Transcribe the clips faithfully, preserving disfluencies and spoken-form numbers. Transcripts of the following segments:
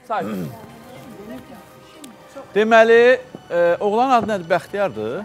Sakin. Deməli, e, oğlanın adı nədir? Bəxtiyardır?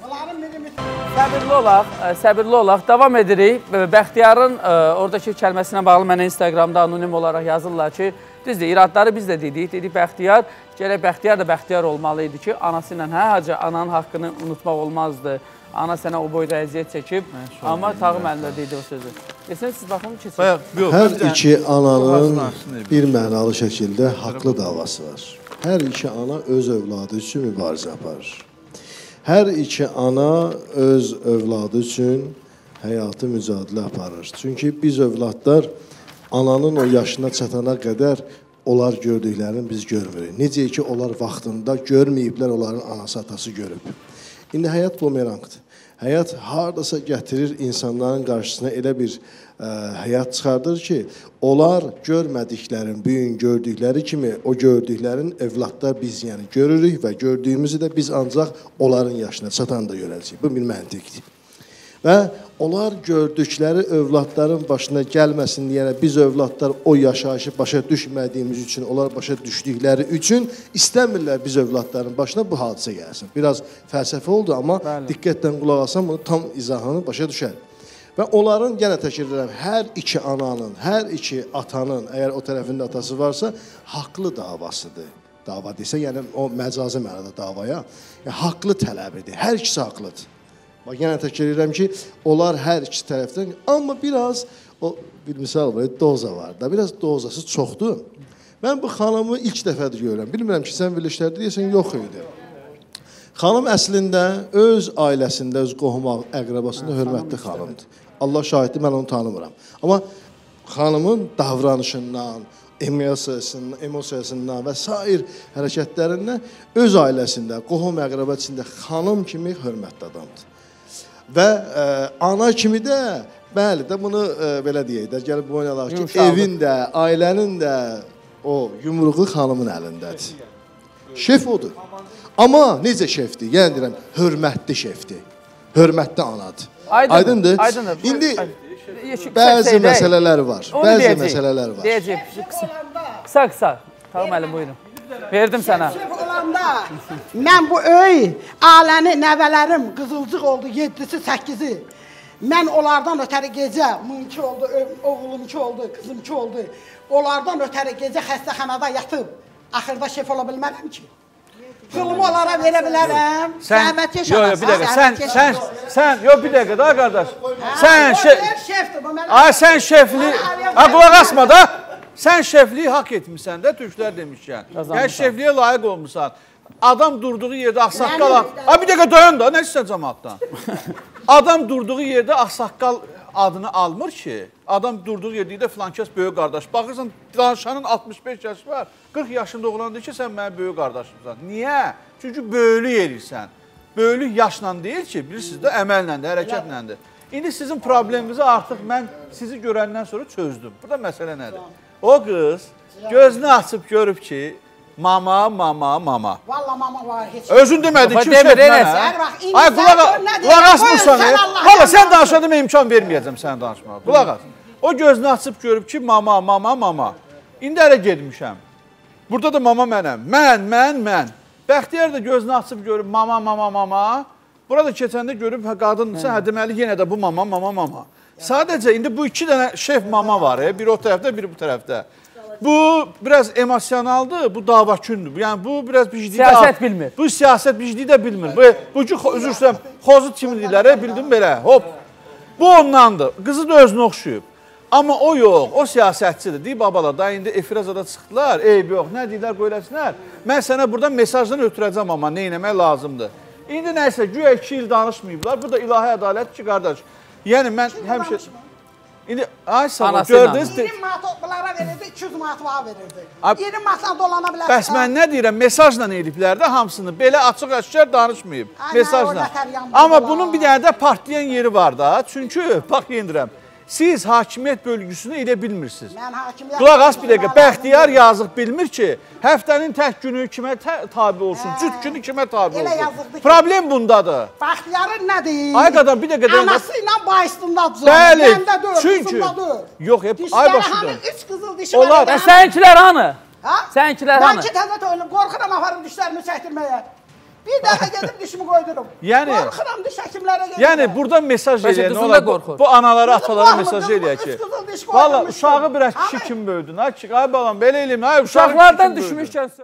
Səbirli olaq, səbirli olaq. Davam edirik. Bəxtiyarın e, oradakı kəlməsinə bağlı mənə Instagramda anonim olaraq yazırlar ki, düzdür, iradları biz də dedik. Dedik, Bəxtiyar, gərək Bəxtiyar da Bəxtiyar olmalı idi ki, anası ilə, hə, hacı, ananın haqqını unutmaq olmazdı. Ana sənə o boyda əziyyət çəkib, amma Tağım əlində deyildi o sözü. Desən, siz baxın, keçin. Hər iki ananın bir mənalı şəkildə haqlı davası var. Hər iki ana öz övladı üçün mübarizə aparır. Hər iki ana öz övladı üçün həyatı mücadilə aparır. Çünki biz övladlar ananın o yaşına çatana qədər onlar gördüklərini biz görmürük. Necə ki, onlar vaxtında görməyiblər, onların anası, atası görüb. İndi həyat bumerangdır. Həyat haradasa gətirir insanların qarşısına elə bir ə, həyat çıxardır ki, onlar görmədiklərin, bugün gördükləri kimi o gördüklərin evlatlar biz yəni görürük və gördüyümüzü də biz ancaq onların yaşına çatanda görəcəyik. Bu bir məntiqdir. Və onlar gördükləri övladların başına gəlməsin deyənə biz övladlar o yaşayışı başa düşmədiyimiz üçün, onlar başa düşdükləri üçün istəmirlər biz övladların başına bu hadisə gəlsin. Biraz fəlsəfi oldu, amma Bəli. diqqətlə qulaq alsam bunu tam izahını başa düşər. Və onların, yenə təkrar edirəm, hər iki ananın, hər iki atanın, əgər o tərəfində atası varsa, haqlı davasıdır. Dava desə, yəni o məcazi mənada davaya, yəni, haqlı tələbidir, hər ikisi haqlıdır. Bax, yenə təkrar edirəm ki, onlar hər iki tərəfdən, amma biraz, o bir misal var, doza var da, biraz dozası çoxdur. Mən bu xanımı ilk dəfədir görürəm. Bilmirəm ki, sən birləşlərdə deyəsən, yox idi. Xanım əslində öz ailəsində, öz qohum əqrəbasında hörmətli xanımdır. Allah şahiddir, mən onu tanımıram. Amma xanımın davranışından, emosiyasından, emosiyasından və sair hərəkətlərindən öz ailəsində, qohum əqrəbəsində xanım kimi hörmətli adamdır. Və ə, ana kimi də, bəli də bunu ə, belə deyək də, gəlib bu oynalaq ki, evin də, ailənin də o yumruğu xanımın əlindədir. Şef odur. Amma necə şefdir? Yəni deyirəm, hörmətli şefdir. Hörmətli anadır. Aydın, Aydındır. Aydındır. İndi bəzi məsələlər var. Onu bəzi deyəcək, məsələlər var. Deyəcək, qısa qısa. Tamam əlim, buyurun. Verdim sənə. Olanda, mən bu öy, aləni, nəvələrim qızılcıq oldu, yedisi, səkizi. Mən onlardan ötəri gecə, mınki oldu, oğlumki oldu, qızımki oldu. Onlardan ötəri gecə xəstəxanada yatıb, axırda şef ola bilmərəm ki. Pulumu onlara verə bilərəm. Zəhmət yaşamasın. Yox, bir dəqiqə, sən, sən, sən, yox, bir dəqiqə, daha qardaş. Sən şef, ay, sən şefli, ha, qulaq asma da. Sən şefliyi haqq etmişsən də, türklər demişkən. Yəni, şefliyə layiq olmuşsan. Adam durduğu yerdə axsaqqal... Ha, bir dəqiqə dayan da, nə istəyən cəmaatdan? Adam durduğu yerdə axsaqqal adını almır ki, adam durduğu yerdə də filankəs böyük qardaş. Baxırsan, danışanın altmış beş yaşı var, qırx yaşında oğlan deyir ki, sən mənim böyük qardaşımsan. Niyə? Çünki böyülük edirsən. Böyülük yaşla deyil ki, bilirsiniz də, əməllədir, hərəkətləndir. İndi sizin probleminizi artıq mən sizi görəndən sonra çözdüm. Burada məsələ nədir? O qız gözünü açıb görüb ki, mama, mama, mama. Valla mama var, heç. Özün demədin ki, şef mənə. Ay, qulaq asmırsan, valla sən danışanda mən imkan verməyəcəm səni danışmağa. Qulaq as. O gözünü açıb görüb ki, mama, mama, mama. İndi hələ gedmişəm. Burada da mama mənəm. Mən, mən, mən. Bəxtiyar da gözünü açıb görüb mama, mama, mama. Burada keçəndə görüb qadınsa, hə, deməli yenə də bu mama, mama, mama. Sadəcə, indi bu iki dənə şef mama var, biri o tərəfdə, biri bu tərəfdə. Bu, biraz emosionaldır, bu davakündür. Yəni, bu, biraz bicliyi də... Siyasət bilmir. Bu, siyasət bicliyi də bilmir. Bu ki, üzr istəyirəm, xozu timlidirlər, bildim belə, hop. Bu ondandır. Qızı da özünü oxşuyub. Amma o yox, o siyasətçidir. Deyib, babala, da indi efirazada çıxdılar, eyb yox, nə deyirlər, qoyuləsinlər. Mən sənə buradan mesajdan ötürəcəm, amma nə eləmək lazımdır. İndi nəysə, güya iki il danışmayıblar. Bu da ilahi ədalət ki, qardaş. Yəni, mən həmişə... İndi, ay sağ ol, gördünüz... iyirmi manat bunlara verirdi, iki yüz manat var verirdi. iyirmi manatdan dolana bilərsən. Bəs mən nə deyirəm, mesajla eliblər də hamısını. Belə açıq-açıq danışmayıb, mesajla. Amma bunun bir dənə də partlayan yeri var da. Çünki, bax, yendirəm, siz hakimiyyət bölgüsünü elə bilmirsiniz. Qulaq as bir dəqiqə, Bəxtiyar yazıq bilmir ki, həftənin tək günü kimə tabi olsun, cüt günü kimə tabi olsun. Problem bundadır. Bəxtiyarın nədir? Ay qadam, bir dəqiqə... Anası ilə bayısındadır. Bəli, çünki... Yox, hep ay başıdır. Dişləri hanı, üç qızıl dişi var. Səninkilər hanı? Səninkilər Mən hanı? ki təzə toyunum, qorxuram aparım dişlərimi çəkdirməyə. Bir dəfə gedib dişimi qoydurum. Yəni- Qorxuram diş həkimlərə gedirəm. Yəni burada mesaj Bəlkə eləyən qızın olar. da Bu, qorxur. bu analara, atalara Qızım mesaj qorxmur, eləyək qızım ki. qızıl diş Valla qoydurmuşdum. uşağı biraz Ama- kişi kim böyüdün? Ay, ay balam belə eləyim. Ay uşağı Uşaqlardan kim böyüdün? düşmüşkən